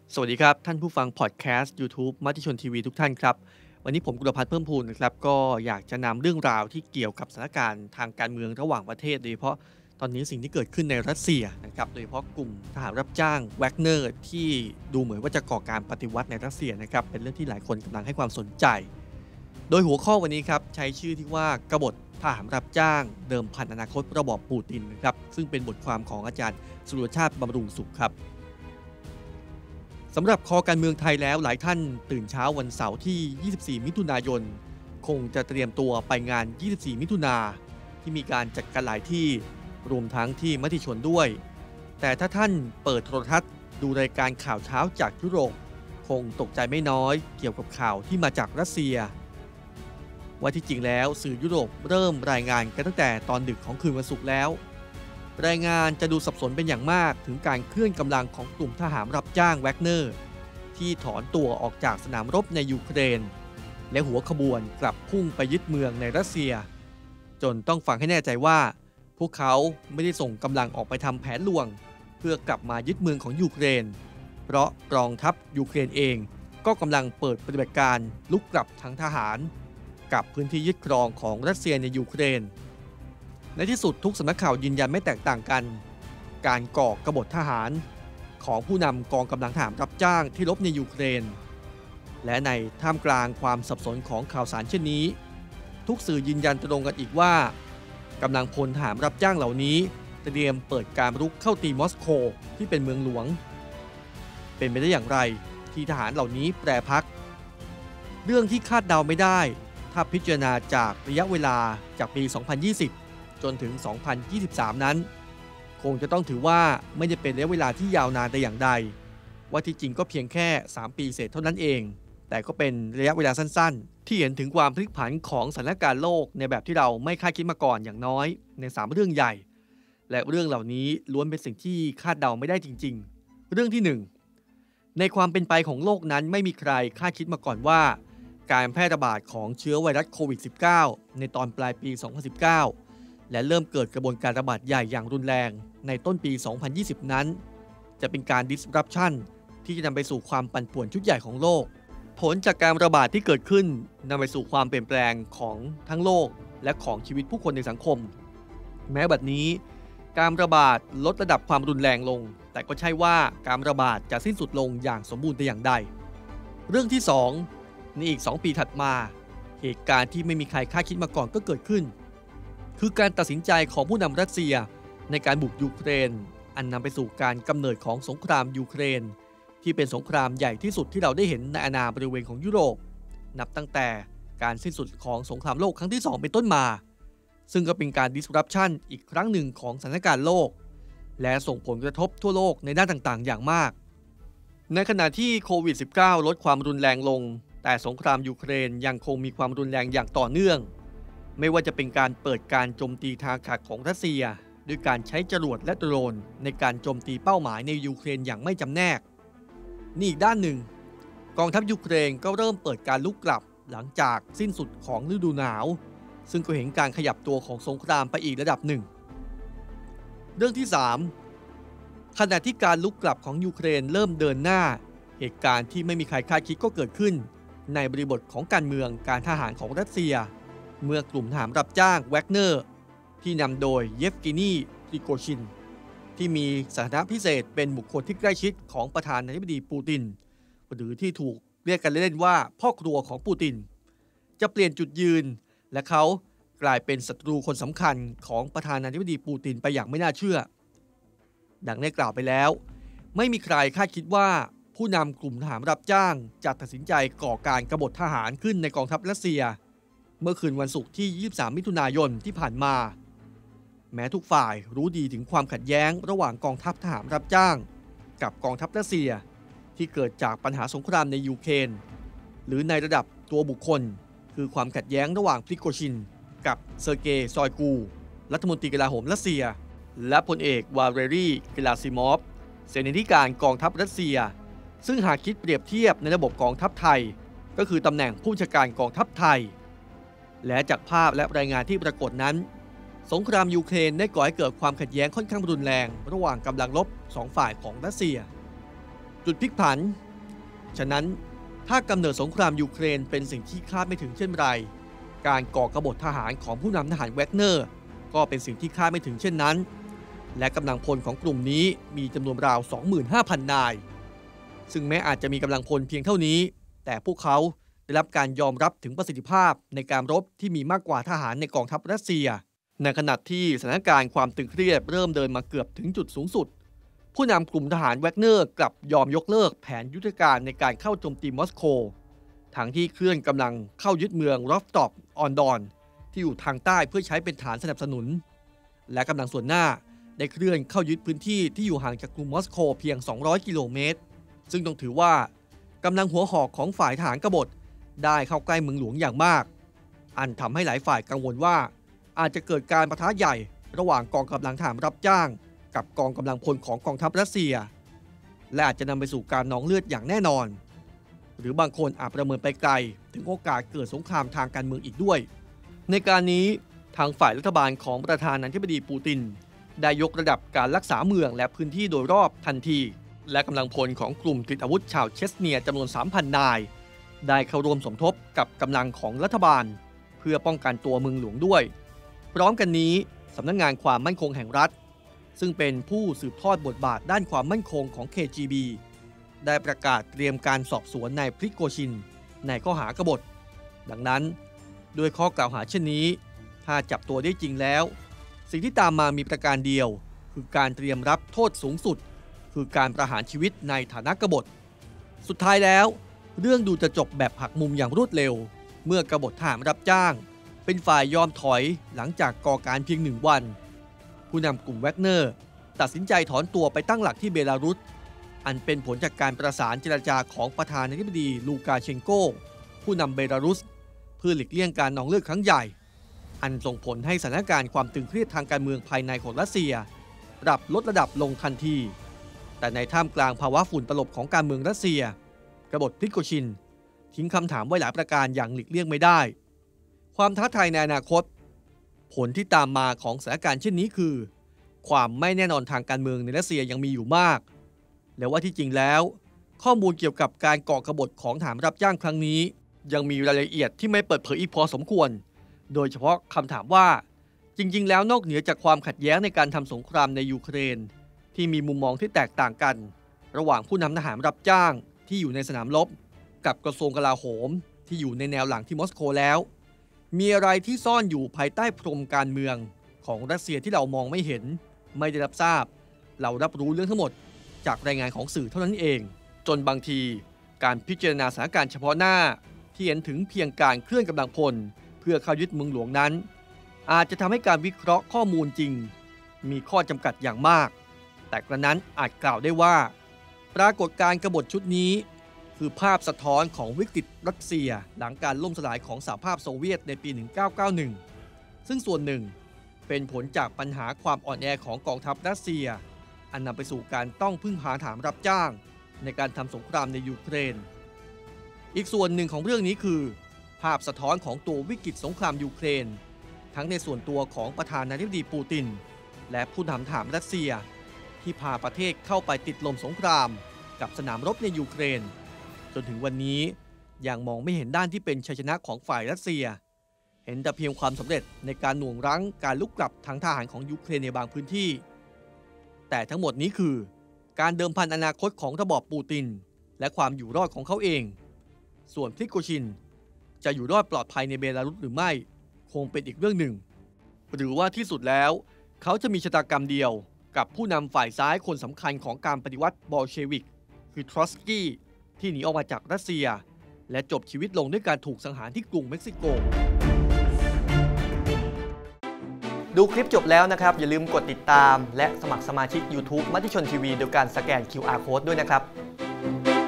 สวัสดีครับท่านผู้ฟังพอดแคสต์ YouTube มติชนทีวีทุกท่านครับวันนี้ผมกุลพัฒน์เพิ่มพูนนะครับก็อยากจะนำเรื่องราวที่เกี่ยวกับสถานการณ์ทางการเมืองระหว่างประเทศโดยเฉพาะตอนนี้สิ่งที่เกิดขึ้นในรัสเซียนะครับโดยเฉพาะกลุ่มทหารรับจ้างแวกเนอร์ที่ดูเหมือนว่าจะก่อการปฏิวัติในรัสเซียนะครับเป็นเรื่องที่หลายคนกำลังให้ความสนใจโดยหัวข้อวันนี้ครับใช้ชื่อที่ว่ากบฏทหารรับจ้างเดิมพันอนาคตระบอบปูตินนะครับซึ่งเป็นบทความของอาจารย์สุรชาติบำรุงสุขครับสำหรับคอการเมืองไทยแล้วหลายท่านตื่นเช้าวันเสาร์ที่ 24 มิถุนายนคงจะเตรียมตัวไปงาน 24 มิถุนาที่มีการจัดกันหลายที่รวมทั้งที่มติชนด้วยแต่ถ้าท่านเปิดโทรทัศน์ดูรายการข่าวเช้าจากยุโรปคงตกใจไม่น้อยเกี่ยวกับข่าวที่มาจากรัสเซียว่าที่จริงแล้วสื่อยุโรปเริ่มรายงานกันตั้งแต่ตอนดึกของคืนวันศุกร์แล้วรายงานจะดูสับสนเป็นอย่างมากถึงการเคลื่อนกำลังของกลุ่มทหารรับจ้างแวกเนอร์ที่ถอนตัวออกจากสนามรบในยูเครนและหัวขบวนกลับพุ่งไปยึดเมืองในรัสเซียจนต้องฟังให้แน่ใจว่าพวกเขาไม่ได้ส่งกำลังออกไปทำแผนลวงเพื่อกลับมายึดเมืองของยูเครนเพราะกองทัพยูเครนเองก็กำลังเปิดปฏิบัติการลุกกลับทางทหารกับพื้นที่ยึดครองของรัสเซียในยูเครนในที่สุดทุกสำนักข่าวยืนยันไม่แตกต่างกันการก่อกบฏทหารของผู้นำกองกำลังทหารรับจ้างที่รบในยูเครนและในท่ามกลางความสับสนของข่าวสารเช่นนี้ทุกสื่อยืนยันตรงกันอีกว่ากำลังพลทหารรับจ้างเหล่านี้เตรียมเปิดการรุกเข้าตีมอสโกที่เป็นเมืองหลวงเป็นไปได้อย่างไรที่ทหารเหล่านี้แปรพักเรื่องที่คาดเดาไม่ได้ถ้าพิจารณาจากระยะเวลาจากปี 2020 จนถึง 2023 นั้นคงจะต้องถือว่าไม่ได้เป็นระยะเวลาที่ยาวนานแต่อย่างใดว่าที่จริงก็เพียงแค่ 3 ปีเศษเท่านั้นเองแต่ก็เป็นระยะเวลาสั้นๆที่เห็นถึงความพลิกผันของสถานการณ์โลกในแบบที่เราไม่คาดคิดมาก่อนอย่างน้อยใน 3 เรื่องใหญ่และเรื่องเหล่านี้ล้วนเป็นสิ่งที่คาดเดาไม่ได้จริงๆเรื่องที่ 1ในความเป็นไปของโลกนั้นไม่มีใครคาดคิดมาก่อนว่าการแพร่ระบาดของเชื้อไวรัสโควิด -19 ในตอนปลายปี 2019 และเริ่มเกิดกระบวนการระบาดใหญ่อย่างรุนแรงในต้นปี 2020 นั้นจะเป็นการ disruption ที่จะนำไปสู่ความปั่นป่วนชุดใหญ่ของโลกผลจากการระบาดที่เกิดขึ้นนำไปสู่ความเปลี่ยนแปลงของทั้งโลกและของชีวิตผู้คนในสังคมแม้บัดนี้การระบาดลดระดับความรุนแรงลงแต่ก็ใช่ว่าการระบาดจะสิ้นสุดลงอย่างสมบูรณ์แต่อย่างใดเรื่องที่ 2ในอีก 2 ปีถัดมาเหตุการณ์ที่ไม่มีใครคาดคิดมาก่อนก็เกิดขึ้นคือการตัดสินใจของผู้นำรัสเซียในการบุกยูเครนอันนำไปสู่การกำเนิดของสงครามยูเครนที่เป็นสงครามใหญ่ที่สุดที่เราได้เห็นในอาณาบริเวณของยุโรปนับตั้งแต่การสิ้นสุดของสงครามโลกครั้งที่ 2เป็นต้นมาซึ่งก็เป็นการ disruption อีกครั้งหนึ่งของสถานการณ์โลกและส่งผลกระทบทั่วโลกในด้านต่างๆอย่างมากในขณะที่โควิด -19 ลดความรุนแรงลงแต่สงครามยูเครนยังคงมีความรุนแรงอย่างต่อเนื่องไม่ว่าจะเป็นการเปิดการโจมตีทางอากาศของรัสเซียด้วยการใช้จรวดและโดรนในการโจมตีเป้าหมายในยูเครนอย่างไม่จำแนกนี่อีกด้านหนึ่งกองทัพยูเครนก็เริ่มเปิดการลุกกลับหลังจากสิ้นสุดของฤดูหนาวซึ่งก็เห็นการขยับตัวของสงครามไปอีกระดับหนึ่งเรื่องที่ 3ขณะที่การลุกกลับของยูเครนเริ่มเดินหน้าเหตุการณ์ที่ไม่มีใครคาดคิดก็เกิดขึ้นในบริบทของการเมืองการทหารของรัสเซียเมื่อกลุ่มทหารรับจ้างแวกเนอร์ที่นำโดยเยฟกินี พริโกชินที่มีสถานะพิเศษเป็นบุคคลที่ใกล้ชิดของประธานาธิบดีปูตินหรือที่ถูกเรียกกันเล่นๆว่าพ่อครัวของปูตินจะเปลี่ยนจุดยืนและเขากลายเป็นศัตรูคนสำคัญของประธานาธิบดีปูตินไปอย่างไม่น่าเชื่อดังได้กล่าวไปแล้วไม่มีใครคาดคิดว่าผู้นำกลุ่มทหารรับจ้างจะตัดสินใจก่อการกบฏทหารขึ้นในกองทัพรัสเซียเมื่อคืนวันศุกร์ที่ 23 มิถุนายนที่ผ่านมาแม้ทุกฝ่ายรู้ดีถึงความขัดแย้งระหว่างกองทัพทหารรับจ้างกับกองทัพรัสเซียที่เกิดจากปัญหาสงครามในยูเครนหรือในระดับตัวบุคคลคือความขัดแย้งระหว่างพริโกชินกับเซอร์เกย์ ซอยกูรัฐมนตรีกลาโหมรัสเซียและพลเอกวาเลรี เกราซิมอฟเสนาธิการกองทัพรัสเซียซึ่งหากคิดเปรียบเทียบในระบบกองทัพไทยก็คือตำแหน่งผู้บัญชาการกองทัพไทยและจากภาพและรายงานที่ปรากฏนั้นสงครามยูเครนได้ก่อให้เกิดความขัดแย้งค่อนข้างรุนแรงระหว่างกำลังรบ2 ฝ่ายของรัสเซียจุดพลิกผันฉะนั้นถ้ากำเนิดสงครามยูเครนเป็นสิ่งที่คาดไม่ถึงเช่นไรการก่อกบฏทหารของผู้นำทหารแวกเนอร์ก็เป็นสิ่งที่คาดไม่ถึงเช่นนั้นและกำลังพลของกลุ่มนี้มีจำนวนราว 25,000 นายซึ่งแม้อาจจะมีกำลังพลเพียงเท่านี้แต่พวกเขาได้รับการยอมรับถึงประสิทธิภาพในการรบที่มีมากกว่าทหารในกองทัพรัสเซียในขณะที่สถานการณ์ความตึงเครียดเริ่มเดินมาเกือบถึงจุดสูงสุดผู้นำกลุ่มทหารแวกเนอร์กลับยอมยกเลิกแผนยุทธการในการเข้าโจมตีมอสโกทั้งที่เคลื่อนกำลังเข้ายึดเมืองรอฟตอปออนดอนที่อยู่ทางใต้เพื่อใช้เป็นฐานสนับสนุนและกำลังส่วนหน้าได้เคลื่อนเข้ายึดพื้นที่ที่อยู่ห่างจากกรุงมอสโกเพียง 200 กิโลเมตรซึ่งต้องถือว่ากำลังหัวหอกของฝ่ายทหารกบฏได้เข้าใกล้เมืองหลวงอย่างมากอันทำให้หลายฝ่ายกังวลว่าอาจจะเกิดการปะทะใหญ่ระหว่างกองกำลังทหารรับจ้างกับกองกำลังพลของกองทัพรัสเซียและอาจจะนำไปสู่การนองเลือดอย่างแน่นอนหรือบางคนอาจประเมินไปไกลถึงโอกาสเกิดสงครามทางการเมืองอีกด้วยในการนี้ทางฝ่ายรัฐบาลของประธานาธิบดีปูตินได้ยกระดับการรักษาเมืองและพื้นที่โดยรอบทันทีและกำลังพลของกลุ่มติดอาวุธชาวเชชเนียจำนวน 3,000 นายได้เข้าร่วมสมทบกับกำลังของรัฐบาลเพื่อป้องกันตัวเมืองหลวงด้วยพร้อมกันนี้สำนักงานความมั่นคงแห่งรัฐซึ่งเป็นผู้สืบทอดบทบาทด้านความมั่นคงของ KGB ได้ประกาศเตรียมการสอบสวนนายพริโกชินในข้อหากบฏดังนั้นด้วยข้อกล่าวหาเช่นนี้ถ้าจับตัวได้จริงแล้วสิ่งที่ตามมามีประการเดียวคือการเตรียมรับโทษสูงสุดคือการประหารชีวิตในฐานะกบฏสุดท้ายแล้วเรื่องดูจะจบแบบหักมุมอย่างรวดเร็วเมื่อกบฏทหารรับจ้างเป็นฝ่ายยอมถอยหลังจากก่อการเพียง1 วันผู้นำกลุ่มแวกเนอร์ตัดสินใจถอนตัวไปตั้งหลักที่เบลารุสอันเป็นผลจากการประสานเจรจาของประธานาธิบดีลูกาเชนโกผู้นำเบลารุสเพื่อหลีกเลี่ยงการนองเลือดครั้งใหญ่อันส่งผลให้สถานการณ์ความตึงเครียดทางการเมืองภายในของรัสเซียปรับลดระดับลงทันทีแต่ในท่ามกลางภาวะฝุ่นตลบของการเมืองรัสเซียกบฏพริโกชินทิ้งคำถามไว้หลายประการอย่างหลีกเลี่ยงไม่ได้ความท้าทายในอนาคตผลที่ตามมาของสถานการณ์เช่นนี้คือความไม่แน่นอนทางการเมืองในรัสเซียยังมีอยู่มากและว่าที่จริงแล้วข้อมูลเกี่ยวกับการก่อกบฏของทหารรับจ้างครั้งนี้ยังมีรายละเอียดที่ไม่เปิดเผยอีกพอสมควรโดยเฉพาะคำถามว่าจริงๆแล้วนอกเหนือจากความขัดแย้งในการทำสงครามในยูเครนที่มีมุมมองที่แตกต่างกันระหว่างผู้นำทหารรับจ้างที่อยู่ในสนามรบกับกระทรวงกลาโหมที่อยู่ในแนวหลังที่มอสโกแล้วมีอะไรที่ซ่อนอยู่ภายใต้พรมการเมืองของรัสเซียที่เรามองไม่เห็นไม่ได้รับทราบเรารับรู้เรื่องทั้งหมดจากรายงานของสื่อเท่านั้นเองจนบางทีการพิจารณาสถานการณ์เฉพาะหน้าที่เห็นถึงเพียงการเคลื่อนกำลังพลเพื่อเข้ายึดเมืองหลวงนั้นอาจจะทำให้การวิเคราะห์ข้อมูลจริงมีข้อจำกัดอย่างมากแต่กระนั้นอาจกล่าวได้ว่าปรากฏการณ์กบฏชุดนี้คือภาพสะท้อนของวิกฤตรัสเซียหลังการล่มสลายของสหภาพโซเวียตในปี 1991 ซึ่งส่วนหนึ่งเป็นผลจากปัญหาความอ่อนแอของกองทัพรัสเซียอันนำไปสู่การต้องพึ่งพาทหารรับจ้างในการทำสงครามในยูเครนอีกส่วนหนึ่งของเรื่องนี้คือภาพสะท้อนของตัววิกฤตสงครามยูเครนทั้งในส่วนตัวของประธานาธิบดีปูตินและผู้นำทหารรัสเซียที่พาประเทศเข้าไปติดลมสงครามกับสนามรบในยูเครนจนถึงวันนี้ยังมองไม่เห็นด้านที่เป็นชัยชนะของฝ่ายรัสเซียเห็นแต่เพียงความสำเร็จในการหน่วงรั้งการลุกกลับทางทหารของยูเครนในบางพื้นที่แต่ทั้งหมดนี้คือการเดิมพันอนาคตของระบอบปูตินและความอยู่รอดของเขาเองส่วนพริโกชินจะอยู่รอดปลอดภัยในเบลารุสหรือไม่คงเป็นอีกเรื่องหนึ่งหรือว่าที่สุดแล้วเขาจะมีชะตากรรมเดียวกับผู้นำฝ่ายซ้ายคนสำคัญของการปฏิวัติบอลเชวิกคือทรอสกี้ที่หนีออกมาจากรัสเซียและจบชีวิตลงด้วยการถูกสังหารที่กรุงเม็กซิโกดูคลิปจบแล้วนะครับอย่าลืมกดติดตามและสมัครสมาชิก YouTube มติชนทีวีโดยการสแกน QR Code ด้วยนะครับ